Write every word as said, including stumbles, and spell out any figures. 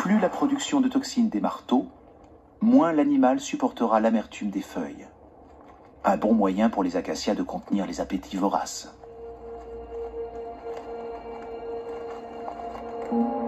plus la production de toxines des marteaux, moins l'animal supportera l'amertume des feuilles. Un bon moyen pour les acacias de contenir les appétits voraces.